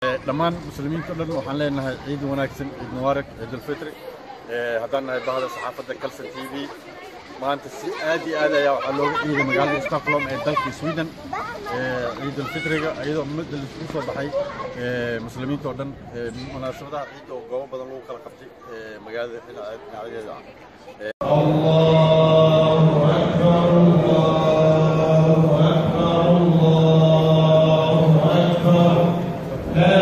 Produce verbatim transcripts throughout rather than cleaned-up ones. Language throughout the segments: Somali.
dhammaan muslimiinta dhan waxaan leenahay ciid wanaagsan, ciid mubaarak, ciid al-fitr. haddaan nahay bahda saxaafadda Kalson T V maanta si aad iyo aad ayaa waxaa looga ciiday magaalada Stockholm ee dalka Sweden ciid al-fitriga iyadoo muddo la isku soo baxay muslimiinta oo dhan munaasabadaha ciid oo goobo badan lagu kala qabtay magaalada dhinaceeda. Allahu akbar, Allahu akbar, Allahu akbar. La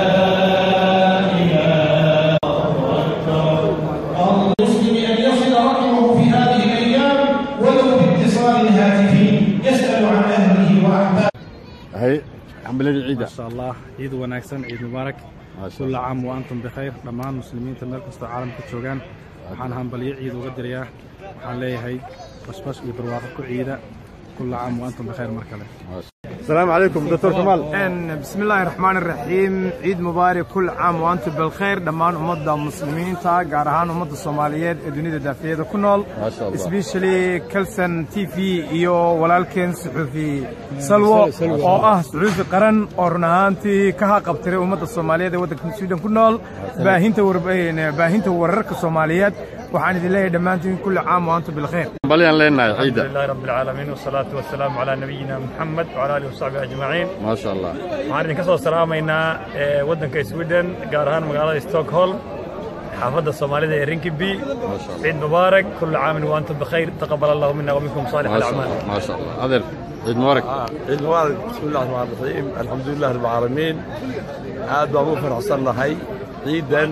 هاي حملة العيد ما شاء الله عيد وناكسن عيد مبارك كل عام وأنتم بخير دمان مسلمين تملك مستوى العالم كتشوغان وحان هنبلي عيد وقدر ياه وحان لي هاي بس بس يبرواقك عيدة كل عام وأنتم بخير مركلة. السلام عليكم دكتور كمال. ان بسم الله الرحمن الرحيم عيد مبارك كل عام وأنتم بالخير دمان أمضى المسلمين تا قارهان أمضى الصوماليين الدنيا دافية كنول ما شاء الله سبيشلي كلسن تي في إيو ولكن صحفي سلوى أو أه صحفي قرن أورنهانتي كها قبتري أمضى الصوماليين ودك السودان كنول باهين توربين باهين تورك الصوماليات وحان الله دمانتين كل عام وأنتم بالخير. بليان لنا عيدة. الحمد لله رب العالمين والصلاة والسلام على نبينا محمد وعلى آله وصحبه أجمعين. ما شاء الله. waxaan kasoo salaamaynaa wadanka Sweden gaar ahaan magaalada Stockholm xaafadda Soomaalida ee Rinkeby. عيد مبارك كل عام وأنتم بخير تقبل الله منا ومنكم صالح الأعمال. ما شاء الله. هذا عيد مبارك. عيد مبارك بسم الله الرحمن الرحيم الحمد لله رب العالمين. aad baan ugu faraxsanahay ciidan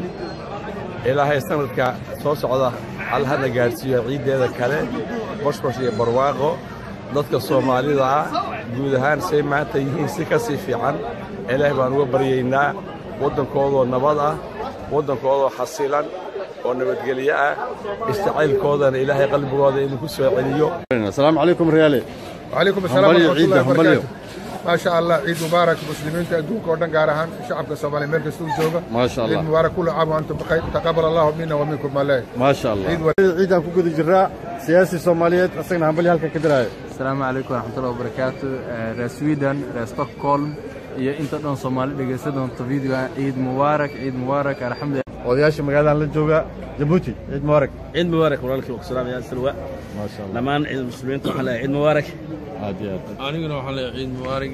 ilaahay sanadka soo socda halhana gaarsiiyo ciideeda kale boshbosh iyo barwaaqo dadka Soomaalida ah guud ahaan say maanta yihiin si ka sii fiican ilaahay baan uga baryaynaa wadankooda nabad ah wadankooda xasilan oo nabadgelyo ah istaciilkoodana ilaahay qalbigooda inuu ku soo celiyo. Assalaamu alaykum riyali. وعليكم السلام ورحمة الله وبركاته. ما شاء الله عيد مبارك مسلمين تأدوك ودن قارهان شعبك الصومالي مركز توجوغا. ما شاء الله. عيد مبارك كل عام وأنتم بخير تقبل الله منا ومنكم ملاي. ما شاء الله. عيد عيد أكو كده جراء سياسي صوماليات أصلاً هنبلي هالك كدراي. السلام عليكم ورحمة الله وبركاته. رسويدن رستوكولم يا أنت دون صومالي بجسدهم تفيديو عيد مبارك عيد مبارك الحمد لله. odayaasha magaalada la jooga Djibouti ciid mubaarak ciid mubaarak walaalkii oo salaam yaa salwa ma sha Allah lamaan ciid muslimiinta waxa la ciid mubaarak aadiyaad aniguna waxa la ciid mubaarak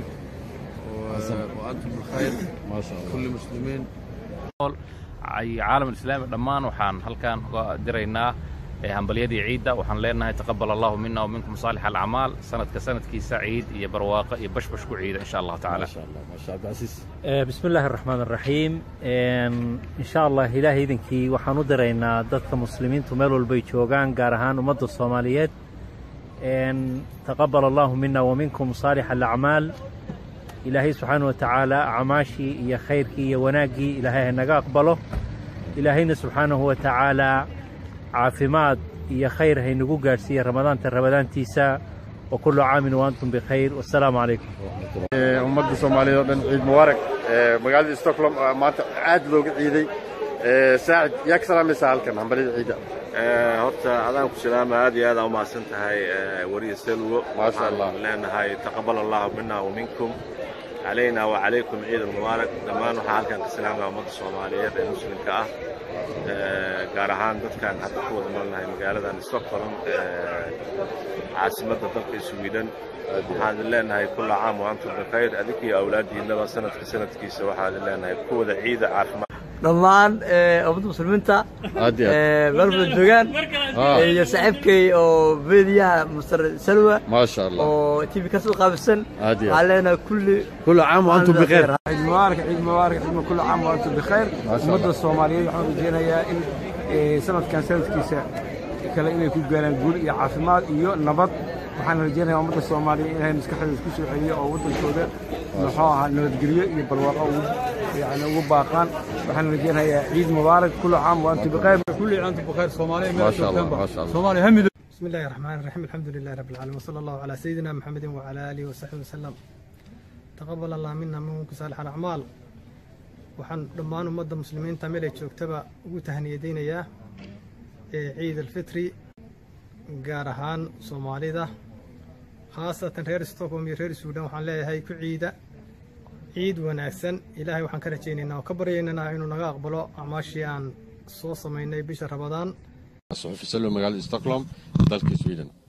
wa antum bilkhayr ma sha Allah kulli muslimiin ay caalam islaami dhamaan waxaan halkaan uga diraynaa hambaliyadii ciida waxaan leenahay taqabbal Allahu minna wa minkum salih al-a'mal sanadka sanadkiisa ciid iyo barwaaqo iyo bashbash ku ciida insha Allah ta'ala. ما شاء الله ما شاء الله عزيز. بسم الله الرحمن الرحيم إن شاء الله إلهي إذنكي وحنو درينا ضدك مسلمين تملوا البيت وجان جارهان ومد الصوماليات إن تقبل الله منا ومنكم صالح الأعمال إلهي سبحانه وتعالى عماشي يا خيرك يا وناجي إلهي نجا أقبله إلهينا سبحانه وتعالى عافمات يا خير هي نجو جارسية رمضان ترمضان تيسا وكل عام وأنتم بخير والسلام عليكم. أمد الصومالية عيد مبارك مقالة ستوكهولم ما عاد لو عيدي ساعد يكسر مثال كان هم بريد عيدا. هرت عدم كلام هذه هذا وما سنت هاي وري سلو ما شاء الله لأن هاي تقبل الله منا ومنكم علينا وعليكم عيد المبارك لما نحال كان كسلام أمد الصومالية المسلم كأه gaarahaan dadkan hadda ku wada noolnahay magaaladan Stockholm caasimadda dalka Sweden waxaan leenahay kull caam wa antum bikhair adikii awlaadiinaba sanadka sanadkiisa waxaan leenahay ku wada ciida caafimaad dhammaan ummadda muslimiinta ee marba joogan iyo saaxiibkay oo beediyaha Masar Salwa ما شاء الله oo T V ka soo qaabsan علينا كل كل عام وانتم بخير. عيد مبارك عيد مبارك عيد كل عام وأنتم بخير. ummadda Soomaaliyeed waxaan rajeynayaa in sanadkan sanadkiisa kale inay ku gaaraan guul iyo caafimaad iyo nabad waxaan rajeynayaa ummadda Soomaaliyeed inay maskaxdooda isku soo celiyo oo wadankooda muxuu ahaa nabadgelyo iyo barwaaqo يعني ugu baaqaan waxaan rajeynayaa ciid mubaarak كل عام وأنتم بخير كل عام وأنتم بخير Soomaaliya ما شاء الله ما شاء الله Soomaaliya hamido. بسم الله الرحمن الرحيم الحمد لله رب العالمين وصلى الله على سيدنا محمد وعلى آله وصحبه وسلم تقبل الله منا ومنكم صالح الأعمال waxaan dhammaan ummadda muslimiinta meel ay joogtaba ugu tahniyadeynayaa ciid al-fitri gaar ahaan Soomaalida khaasatan reer Stockholm iyo reer Sweden waxaan leeyahay ku ciida ciid wanaagsan ilaahay waxaan ka rajaynaynaa oo ka baryaynaa inuu naga aqbalo acmaashii aan soo samaynay bisha Ramadaan. صحفي سلوى مقال ستوكهولم dalka Sweden.